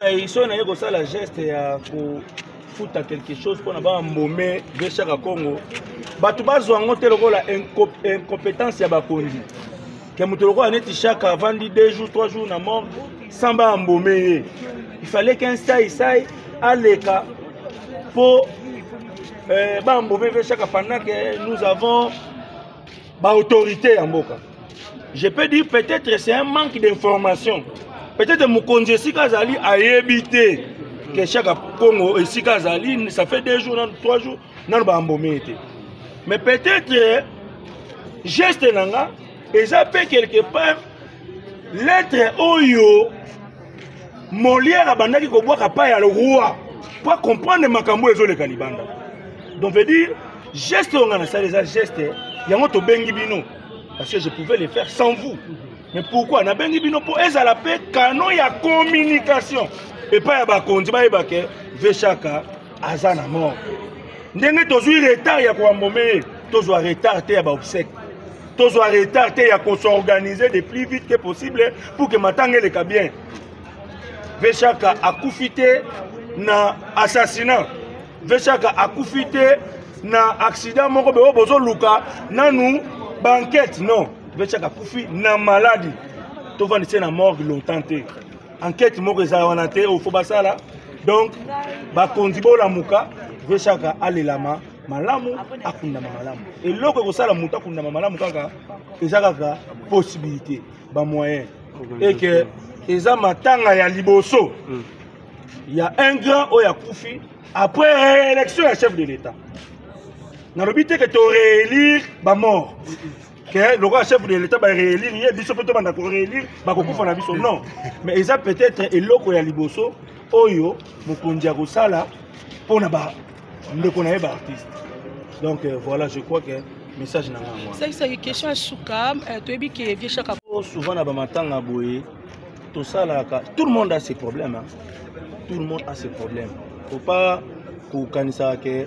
Ils sont allés ça la geste pour foutre quelque chose pour n'avoir un moment de chaque Congo. Batuba zongo te lokola incompétence ya bakondi. Que mutoloko aneti chaque avant 2 jours 3 jours na mort sans ba mbomé. Il fallait qu'un saï à l'éca pour ba mbomé chaque pendant que nous avons ba autorité en boka. Je peux dire peut-être c'est un manque d'information. Peut-être Mukonzi Sikazali a évité que chaque Congo et Sikazali, ça fait 2 jours, 3 jours, non ba mbomé. Mais peut-être geste nanga et ça peut quelque part l'être oyo Molière abandaki ko boka pa ya le roi pour comprendre makambo ezo le kalibanda. Donc veut dire geste on a ça les gestes yango to bengi bino parce que je pouvais les faire sans vous. Mais pourquoi na bengi bino pour ezala pe canon ya communication et pas ya bakonzi ba ebake vechaka azana mort. Ndenge tozui retard ya ko mbomé tozwa retard te ya ba obsèque. Tozwa retard te ya ko s'organiser le plus vite que possible pour que matange le bien. Vechaka akufite na assassinat. Vechaka akufite na accident moko be bozo luka nanu banquette non. Vechaka akufi na maladie. To vandise na mort longtemps te. Enquête moko ezana te au fobasala. Donc ba kondibo la muka Vechaka alelama malamu akunda malamu. Et loko ko sala muta akunda malamu kaka ezaka possibilité ba moyen et que eza matanga ya liboso. Il y a un grand oya kufi après élection ya chef de l'État. Na lobité que tu réélire ba mort. Que le roi chef de l'État va réélire, il y a biso peut banda ko réélire ba ko kufa na biso non. Mais eza peut-être eloko ya liboso oyo mokonzi ya kosala pona ba ndeko na ba artiste. Donc voilà, je crois que message na moi. C'est une question à Souka, tu es bien que vieux chaka. Souvent na ba matanga boye tout ça là, tout le monde a ses problèmes. Hein. Tout le monde a ses problèmes. Faut pas qu'on ça que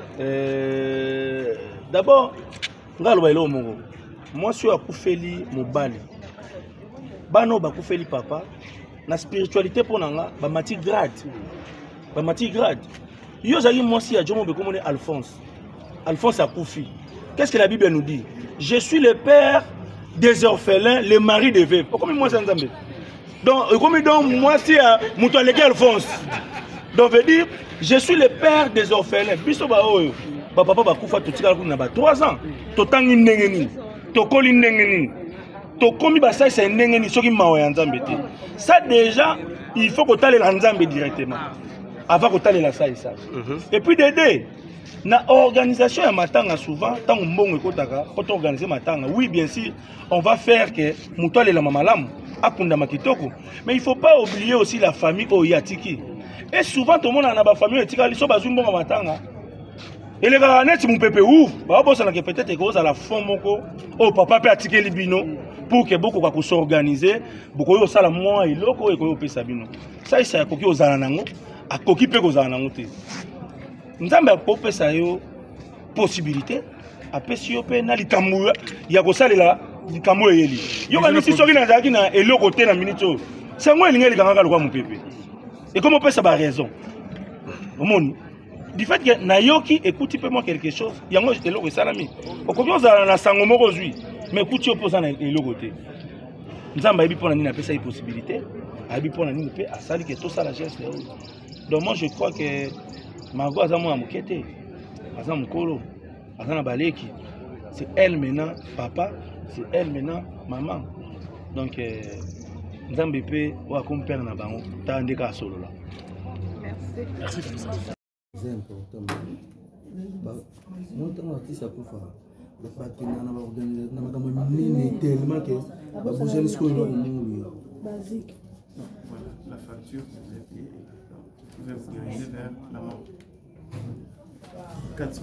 d'abord, moi je suis à Koufeli Mobali. Bano ba Koufeli papa. La spiritualité pour nanga ba mati grade. Ba mati grade. Yo zali moi si a Djomo be comme Alphonse. Alphonse a Koufi. Qu'est-ce que la Bible nous dit? Je suis le père des orphelins, le mari des veuves. Pourquoi moi ça nzambe? Donc, moi, c'est Moutoualeke Alphonse. Donc, veut dire, je suis le père des orphelins. Papa, Koufa, tu as 3 ans. Tu as nengeni. Tu as nengeni. Tu as c'est nengeni. Ça, déjà, il faut que tu aies l'ensemble directement. Avant que tu aies la ça et ça. Et puis, d'aider. Na organisation ya matanga souvent tant mbongo ekotaka quand organiser matanga oui bien sûr on va faire que mutwale la mamalamu akunda makitoko mais il faut pas oublier aussi la famille oyatiki et souvent tout le monde a ba famille etika liso bazwi mbongo matanga et les gars net mon pépé ouf ba bossa na que peut-être que za la fond moko oh papa peut atiki libino pour que beaucoup ka ko s'organiser beaucoup yo sala moi iloko eko yo pesa bino ça ça koki ozala nango akoki pe kozala nango te. Nzambe apopesa yo possibilité apesi yo pe na likambo ya kosalela likambo eyeli yo ba nisi soki na zaki na eloko te na minute c'est moi elinga likanga lokwa mopepe et comme opesa ba raison omoni du fait que na yoki écoute pe moi quelque chose yango eloko esalami okoki ozala na sango moko zui mais écoute opoza na eloko te Nzambe ayebi pona nini apesa yo possibilité ayebi pona nini pe asali que tout ça la geste donc moi je crois que Margot Azamo Amukete, Azam Kolo, Azana Baleki, c'est elle maintenant, papa, c'est elle maintenant, maman. Donc, Nzambe pe wa comme père na bango, ta ndeka solo là. Merci. Merci. C'est important. Mon temps artiste a pu faire. Le partenaire n'a pas organisé, n'a pas mené tellement que la prochaine score va mourir. Basique. Voilà, la facture, vous avez payé. Vous pouvez vous diriger vers la mort. 400.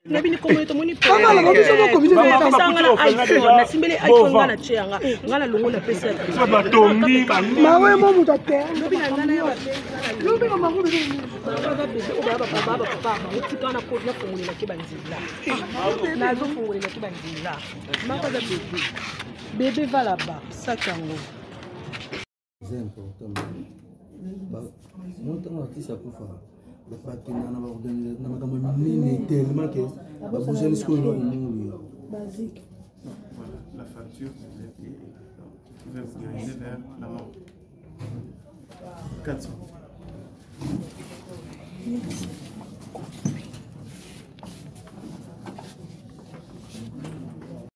nabi ni komone to moni pe Kama la biso ko komine na sanga na iPhone na simbele iPhone ngana chenga ngana longo na pesa so batombi mawe mo muta te nabi na ngana ya lobi na mangu de baba bebe o baba baba papa utikana ko na fongolela ke banzila na zo fongolela ke banzila maka za bebe va là-bas sakango c'est important ba monta na artiste akufa le partenaire na ba organiser na makambo minene tellement que ba bouger ce qu'on doit basique. Voilà, la facture, vous l'avez payée. Vous pouvez vous diriger vers la mort. 400. Merci.